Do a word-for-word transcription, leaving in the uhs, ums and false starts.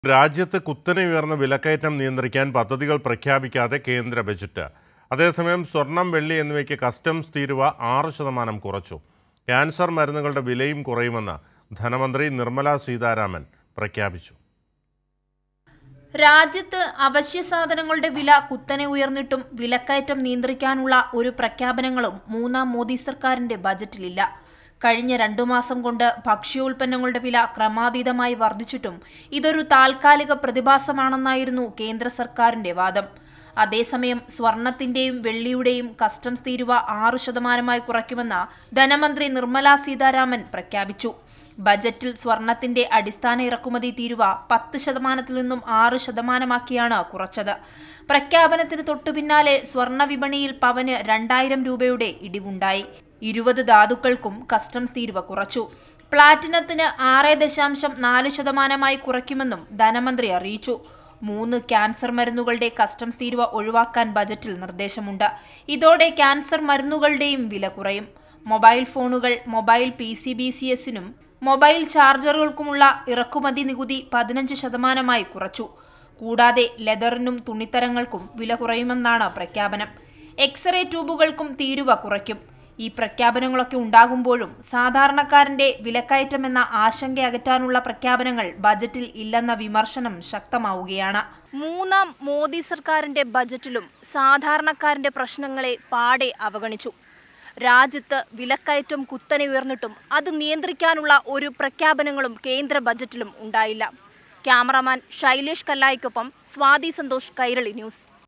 രാജ്യത്ത് കുത്തനെ ഉയർന്ന വിലക്കയറ്റം നിയന്ത്രിക്കാൻ പദ്ധതികൾ പ്രഖ്യാപിക്കാതെ കേന്ദ്ര ബജറ്റ്. അതേസമയം സ്വർണം, വെള്ളി എന്നിവയ്ക്ക് കസ്റ്റംസ് തീരുവ ആറ് ശതമാനം കുറച്ചു. ക്യാൻസർ മരുന്നുകളുടെ വിലയും കുറയുമെന്ന് ധനമന്ത്രി നിർമ്മല സീതാരാമൻ പ്രഖ്യാപിച്ചു. രാജ്യത്ത് അവശ്യ സാധനങ്ങളുടെ വില കുത്തനെ ഉയർന്നിട്ടും വിലക്കയറ്റം നിയന്ത്രിക്കാനുള്ള ഒരു പ്രഖ്യാപനങ്ങളും മൂന്നാം മോദി സർക്കാരിന്റെ ബജറ്റിലില്ല. കഴിഞ്ഞ രണ്ടു മാസം കൊണ്ട് ഭക്ഷ്യോൽപ്പന്നങ്ങളുടെ വില ക്രമാതീതമായി വർദ്ധിച്ചിട്ടും ഇതൊരു താൽക്കാലിക പ്രതിഭാസമാണെന്നായിരുന്നു കേന്ദ്ര സർക്കാരിന്റെ വാദം. അതേസമയം സ്വർണത്തിന്റെയും വെള്ളിയുടെയും കസ്റ്റംസ് തീരുവ ആറു ശതമാനമായി കുറയ്ക്കുമെന്ന് ധനമന്ത്രി നിർമ്മല സീതാരാമൻ പ്രഖ്യാപിച്ചു. ബജറ്റിൽ സ്വർണത്തിന്റെ അടിസ്ഥാന ഇറക്കുമതി തീരുവ പത്ത് ശതമാനത്തിൽ നിന്നും ആറ് ശതമാനമാക്കിയാണ് കുറച്ചത്. പ്രഖ്യാപനത്തിന് തൊട്ടുപിന്നാലെ സ്വർണ വിപണിയിൽ പവന് രണ്ടായിരം രൂപയുടെ ഇടിവുണ്ടായി. ഇരുപത് ധാതുക്കൾക്കും കസ്റ്റംസ് തീരുവ കുറച്ചു. പ്ലാറ്റിനത്തിന് ആറ് ദശാംശം നാല് ശതമാനമായി കുറയ്ക്കുമെന്നും ധനമന്ത്രി അറിയിച്ചു. മൂന്ന് ക്യാൻസർ മരുന്നുകളുടെ കസ്റ്റംസ് തീരുവ ഒഴിവാക്കാൻ ബജറ്റിൽ നിർദ്ദേശമുണ്ട്. ഇതോടെ ക്യാൻസർ മരുന്നുകളുടെയും വില കുറയും. മൊബൈൽ ഫോണുകൾ, mobile P C B C എസിനും മൊബൈൽ ചാർജറുകൾക്കുമുള്ള ഇറക്കുമതി നികുതി പതിനഞ്ച് ശതമാനമായി കുറച്ചു. കൂടാതെ ലെതറിനും തുണിത്തരങ്ങൾക്കും വില കുറയുമെന്നാണ് പ്രഖ്യാപനം. എക്സ്റേ ട്യൂബുകൾക്കും തീരുവ കുറയ്ക്കും. ഈ പ്രഖ്യാപനങ്ങളൊക്കെ ഉണ്ടാകുമ്പോഴും സാധാരണക്കാരന്റെ വിലക്കയറ്റമെന്ന ആശങ്ക അകറ്റാനുള്ള പ്രഖ്യാപനങ്ങൾ ബജറ്റിൽ ഇല്ലെന്ന വിമർശനം ശക്തമാവുകയാണ്. മൂന്നാം മോദി സർക്കാരിന്റെ ബജറ്റിലും സാധാരണക്കാരന്റെ പ്രശ്നങ്ങളെ പാടെ അവഗണിച്ചു. രാജ്യത്ത് വിലക്കയറ്റം കുത്തനെ ഉയർന്നിട്ടും അത് നിയന്ത്രിക്കാനുള്ള ഒരു പ്രഖ്യാപനങ്ങളും കേന്ദ്ര ബജറ്റിലും ഉണ്ടായില്ല. ക്യാമറാമാൻ ശൈലേഷ് കല്ലായിക്കൊപ്പം സ്വാതി സന്തോഷ്, കൈരളി ന്യൂസ്.